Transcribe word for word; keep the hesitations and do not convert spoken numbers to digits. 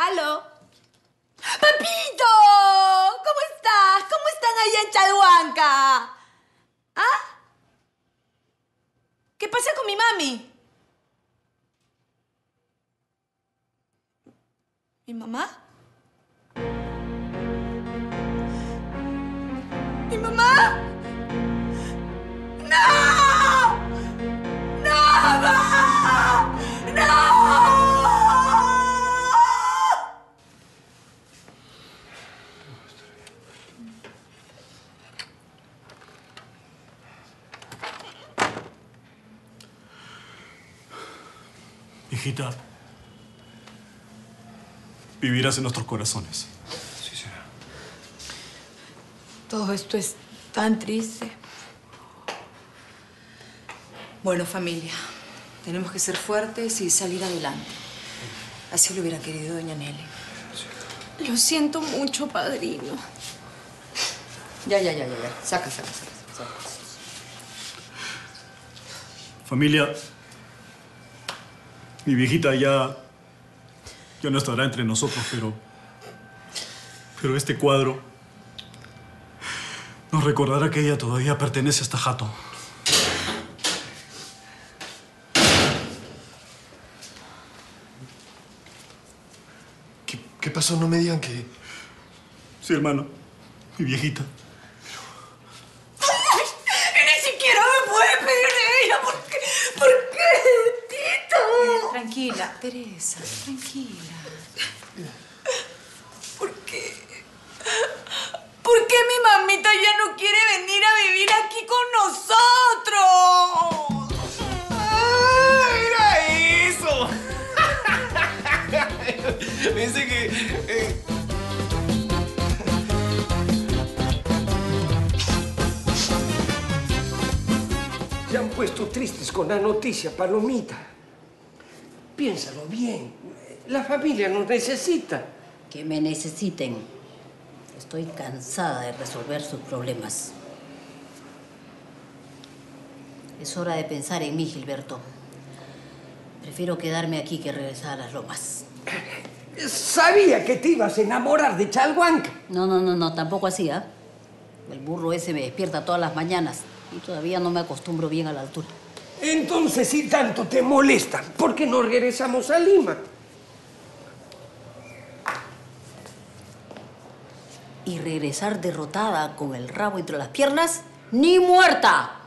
¡Aló! ¡Papito! ¿Cómo estás? ¿Cómo están allá en Chalhuanca? ¿Ah? ¿Qué pasa con mi mami? ¿Mi mamá? ¿Mi mamá? ¡No! ¡No, mamá! ¡No! Hijita, vivirás en nuestros corazones. Sí, señora. Todo esto es tan triste. Bueno, familia, tenemos que ser fuertes y salir adelante. Así lo hubiera querido doña Nelly. Lo siento mucho, padrino. Ya, ya, ya, ya, ya. Saca, saca, saca, saca. Familia, mi viejita ya, ya no estará entre nosotros, pero... Pero este cuadro nos recordará que ella todavía pertenece a esta jato. ¿Qué, qué pasó? No me digan que... Sí, hermano, mi viejita. Ni siquiera me puede pedir de ella. ¿Por qué? ¿Por qué, Tito? Tranquila, Teresa, tranquila. ¿Por qué? ¿Por qué mi mamita ya no quiere venir a vivir aquí con nosotros? ¡Ah, era eso! Pensé que... Eh... Se han puesto tristes con la noticia, Palomita. Piénsalo bien. La familia nos necesita. Que me necesiten. Estoy cansada de resolver sus problemas. Es hora de pensar en mí, Gilberto. Prefiero quedarme aquí que regresar a las lomas. Sabía que te ibas a enamorar de Chalhuanca. No, no, no, no, tampoco así, ¿ah? El burro ese me despierta todas las mañanas y todavía no me acostumbro bien a la altura. Entonces, si tanto te molesta, ¿por qué no regresamos a Lima? Y regresar derrotada con el rabo entre las piernas, ¡ni muerta!